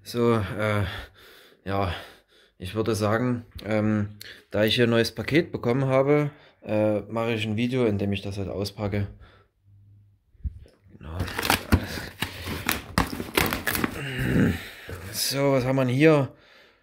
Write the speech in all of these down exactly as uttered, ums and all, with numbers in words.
So, äh, ja, ich würde sagen, ähm, da ich hier ein neues Paket bekommen habe, äh, mache ich ein Video, in dem ich das halt auspacke. Genau. So, was haben wir denn hier?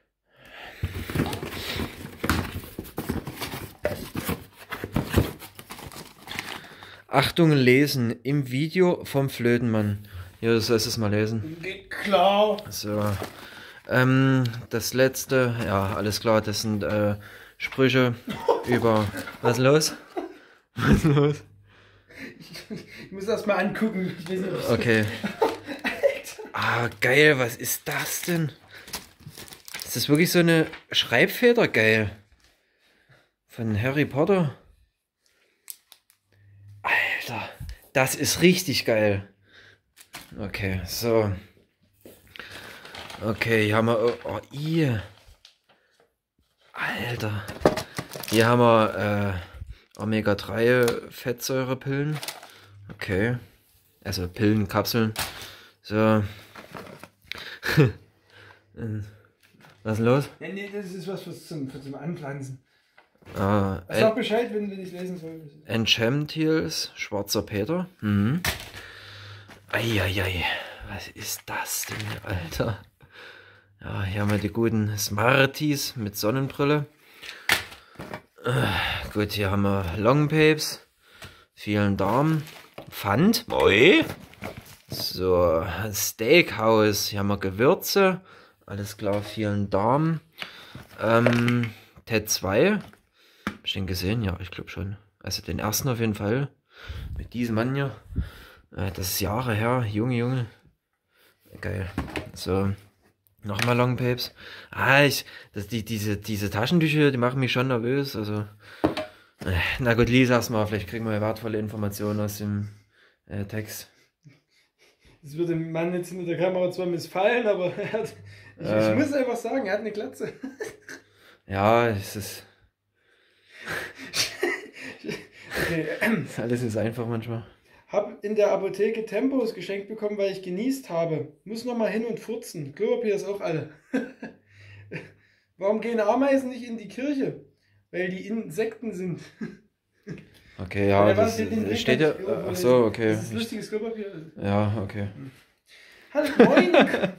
Achtung, lesen im Video vom Flötenmann. Hier, du sollst es mal lesen. Geht klar. So, ähm, das letzte, ja, alles klar, das sind äh, Sprüche über. Was ist los? Was ist los? Ich, ich muss das mal angucken. Ich weiß nicht, ob Okay. Ah, geil, was ist das denn? Ist das wirklich so eine Schreibfeder? Geil. Von Harry Potter? Alter, das ist richtig geil. Okay, so. Okay, hier haben wir... Oh, oh i. Alter. Hier haben wir äh, Omega drei Fettsäurepillen. Okay. Also Pillen, Kapseln. So. Was ist los? Nee, nee, das ist was fürs zum, für zum Anpflanzen. Ah, Sag Bescheid, wenn du nicht lesen sollst. Enchantils, schwarzer Peter. Mhm. Eieiei, was ist das denn, Alter? Ja, hier haben wir die guten Smarties mit Sonnenbrille. Äh, gut, hier haben wir Longpapes, vielen Darm, Pfand, Oi. So, Steakhouse, hier haben wir Gewürze, alles klar, vielen Darm. Ähm, T zwei. Hab ich den gesehen? Ja, ich glaube schon. Also den ersten auf jeden Fall. Mit diesem Mann hier. Äh, das ist Jahre her. Junge, Junge. Geil. So. Nochmal Longpapes. Ah, ich. Das, die, diese, diese Taschentücher, die machen mich schon nervös. Also. Äh, na gut, lies erstmal. Vielleicht kriegen wir wertvolle Informationen aus dem äh, Text. Das würde dem Mann jetzt hinter der Kamera zwar missfallen, aber er hat, ich, Äh, ich muss einfach sagen, er hat eine Glatze. Ja, es ist. Okay. Alles ist einfach manchmal. Hab in der Apotheke Tempos geschenkt bekommen, weil ich genießt habe. Muss noch mal hin und furzen. Klopapier ist auch alle. Warum gehen Ameisen nicht in die Kirche? Weil die Insekten sind. Okay, ja, Ja, das was, den steht ja. Dreck- Ach so, okay. Das ist lustiges Klopapier. Ja, okay. Hallo, moin!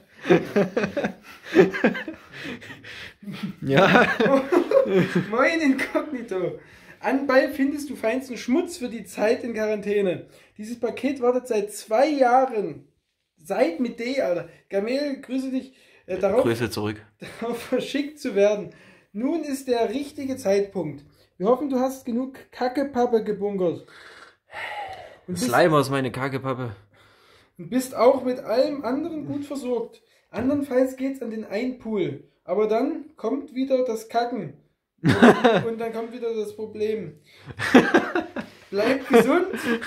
Ja. Moin Inkognito! Anbei findest du feinsten Schmutz für die Zeit in Quarantäne. Dieses Paket wartet seit zwei Jahren. Seit mit D, Alter. Gamel, grüße dich. Äh, darauf, Grüße zurück. darauf verschickt zu werden. Nun ist der richtige Zeitpunkt. Wir hoffen, du hast genug Kackepappe gebunkert. Und bist, Slimer ist meine Kackepappe. und bist auch mit allem anderen gut versorgt. Andernfalls geht's an den Einpool. Aber dann kommt wieder das Kacken. Und, und dann kommt wieder das Problem. Bleib gesund.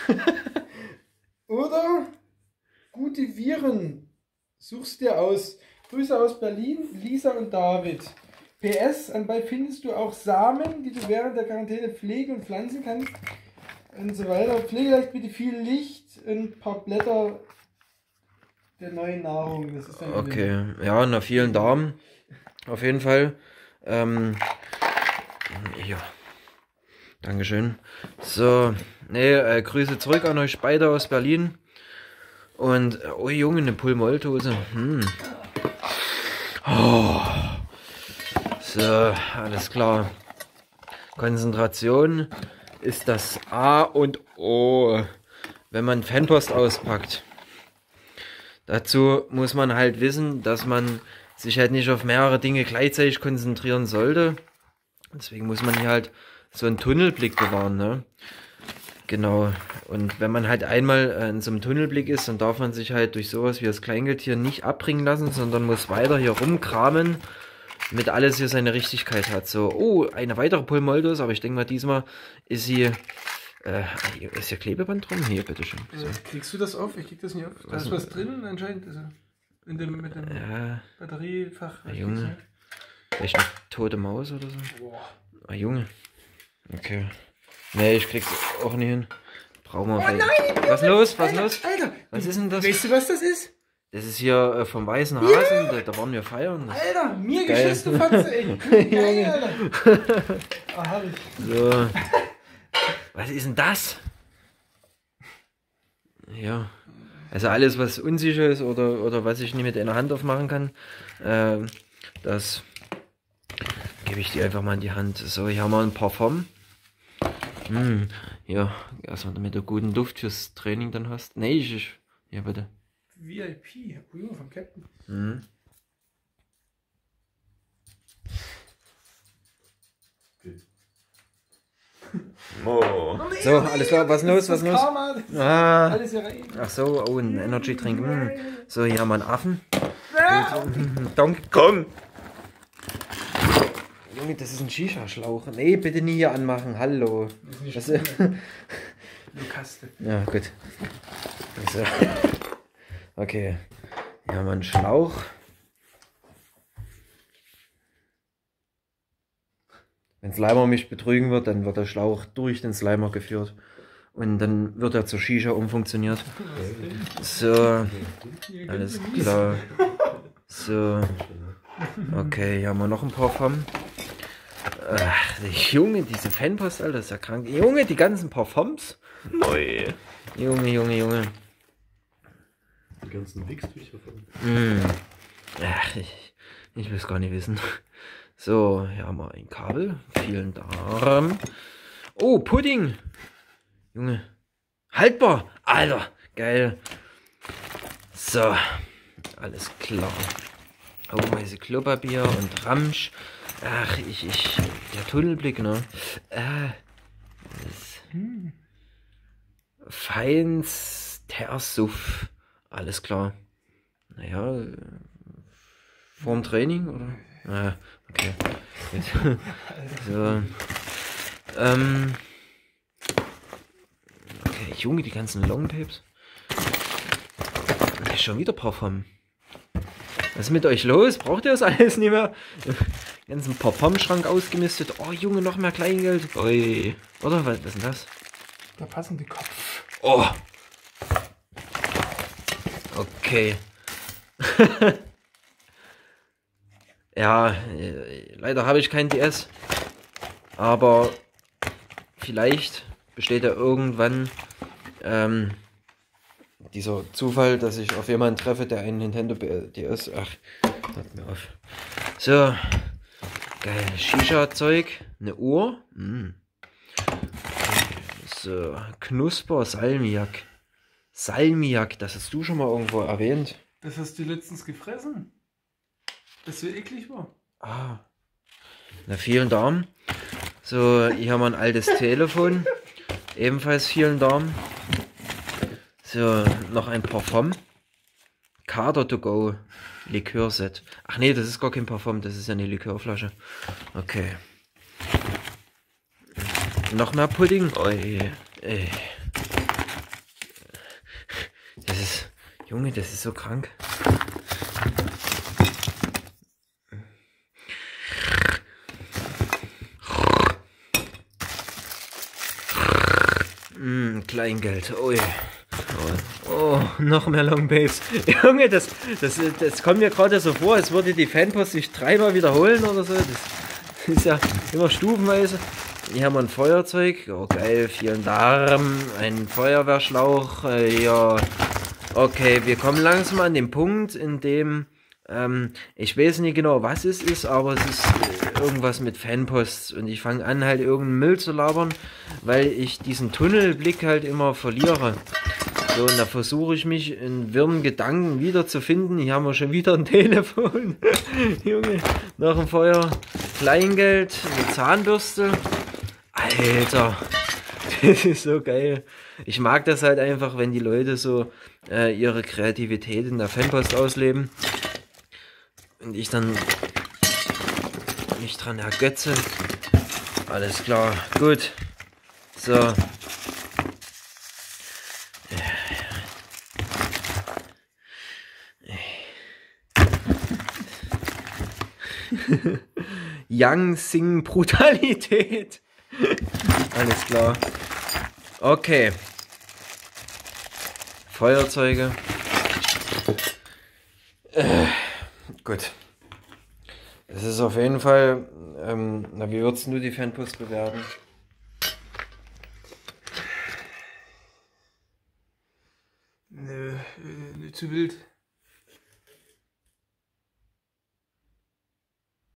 Oder gute Viren. Such's dir aus. Grüße aus Berlin, Lisa und David. P S, anbei findest du auch Samen, die du während der Quarantäne pflegen und pflanzen kannst. Und so weiter. Pflege leicht bitte viel Licht und ein paar Blätter der neuen Nahrung. Das ist dann Okay, ja, na vielen Dank. Auf jeden Fall. Ähm, ja. Dankeschön. So, ne, äh, Grüße zurück an euch beide aus Berlin. Und, oh Junge, eine Pulmoldose. Hm. Oh. So, alles klar. Konzentration ist das A und O, wenn man Fanpost auspackt. Dazu muss man halt wissen, dass man sich halt nicht auf mehrere Dinge gleichzeitig konzentrieren sollte. Deswegen muss man hier halt so einen Tunnelblick bewahren, ne? Genau. Und wenn man halt einmal in so einem Tunnelblick ist, dann darf man sich halt durch sowas wie das Kleingeld hier nicht abbringen lassen, sondern muss weiter hier rumkramen, damit alles hier seine Richtigkeit hat. So, oh, eine weitere Pulmoldose, aber ich denke mal, diesmal ist sie, äh, ist hier Klebeband drum? Hier, bitteschön. So. Kriegst du das auf? Ich krieg das nicht auf. Da Was ist denn? was drin anscheinend. Also in dem, mit dem Ja, Batteriefach. ah, Junge. Vielleicht eine tote Maus oder so? Boah. Ah, Junge. Okay. Nee, ich krieg's auch nicht hin. Brauchen wir Oh vielleicht. nein! Was los? Was Alter, los? Alter! Was ist denn das? Weißt du, was das ist? Das ist hier äh, vom Weißen Hasen, yeah. da, da waren wir feiern. Das Alter, mir geschiss, du Fotze, ey. Geil, Alter. Ah, herrlich. So. Was ist denn das? Ja. Also alles, was unsicher ist oder, oder was ich nicht mit einer Hand aufmachen kann, äh, das gebe ich dir einfach mal in die Hand. So, hier haben wir ein Parfum. Hm, ja, erstmal damit du guten Duft fürs Training dann hast. Nee, ich, ich ja bitte. V I P, Junge vom Captain. Mhm. Oh. So, alles klar, was los, was los? Ah. Alles hier rein. Ach so, oh, ein Energy Drink. Hm. So, hier haben wir einen Affen. Donkey Kong. Junge, das ist ein Shisha-Schlauch. Nee, bitte nie hier anmachen. Hallo. Das ist nicht du Kaste. Ja, gut. Also. Okay. Hier haben wir einen Schlauch. Wenn Slimer mich betrügen wird, dann wird der Schlauch durch den Slimer geführt. Und dann wird er zur Shisha umfunktioniert. So. Alles klar. So. Okay, hier haben wir noch ein Parfum. Ach, Junge, diese Fanpost, Alter, ist ja krank. Junge, die ganzen Parfums. Neu. Junge, Junge, Junge. Die ganzen Wichstücher von. Mm. Ach, ich, ich will es gar nicht wissen. So, hier haben wir ein Kabel. Vielen Dank. Oh, Pudding. Junge. Haltbar. Alter, geil. So, alles klar. Oh, weiße Klopapier und Ramsch. Ach, ich, ich, der Tunnelblick, ne? Äh, das hm. Feinster Suff. Alles klar. Naja, vorm Training, oder? Ah, okay. So. Ähm. Okay, Junge, die ganzen Longtapes. Schon wieder Parfum. Was ist mit euch los? Braucht ihr das alles nicht mehr? Ganzen Parfumschrank ausgemistet. Oh, Junge, noch mehr Kleingeld. Ui. Oder? Was, was ist denn das? Der passende Kopf. Oh. Okay. Ja, äh, leider habe ich kein D S. Aber vielleicht besteht ja irgendwann ähm, dieser Zufall, dass ich auf jemanden treffe, der einen Nintendo D S. Ach, hört mir auf. So. Geil. Shisha-Zeug. Eine Uhr. Mm. So. Knusper Salmiak. Salmiak, das hast du schon mal irgendwo erwähnt. Das hast du letztens gefressen. Das so eklig war. Ah. Na, vielen Dank. So, hier haben wir ein altes Telefon. Ebenfalls vielen Dank. So, noch ein Parfum. Kader to go. Likörset. Ach nee, das ist gar kein Parfum, das ist ja eine Likörflasche. Okay. Noch mehr Pudding. Oi, ey. Das ist... Junge, das ist so krank. Mm, Kleingeld. Ui. Oh, oh, noch mehr Longbapes. Junge, das, das, das kommt mir gerade so vor, als würde die Fanpost sich dreimal wiederholen oder so. Das ist ja immer stufenweise. Hier haben wir ein Feuerzeug. Oh, geil. Vielen Dank. Ein Feuerwehrschlauch. Äh, ja. Okay, wir kommen langsam an den Punkt, in dem ähm, ich weiß nicht genau, was es ist, aber es ist äh, irgendwas mit Fanposts und ich fange an, halt irgendeinen Müll zu labern, weil ich diesen Tunnelblick halt immer verliere. So, und da versuche ich mich in wirren Gedanken wiederzufinden. Hier haben wir schon wieder ein Telefon. Junge, nach dem Feuer. Kleingeld, eine Zahnbürste. Alter, das ist so geil. Ich mag das halt einfach, wenn die Leute so äh, ihre Kreativität in der Fanpost ausleben. Und ich dann mich dran ergötze. Alles klar, gut. So. Yang Sing Brutalität. Alles klar. Okay. Feuerzeuge. Äh, gut. Es ist auf jeden Fall, ähm, na, wie würdest du die Fanpost bewerten? Nö, nicht zu wild.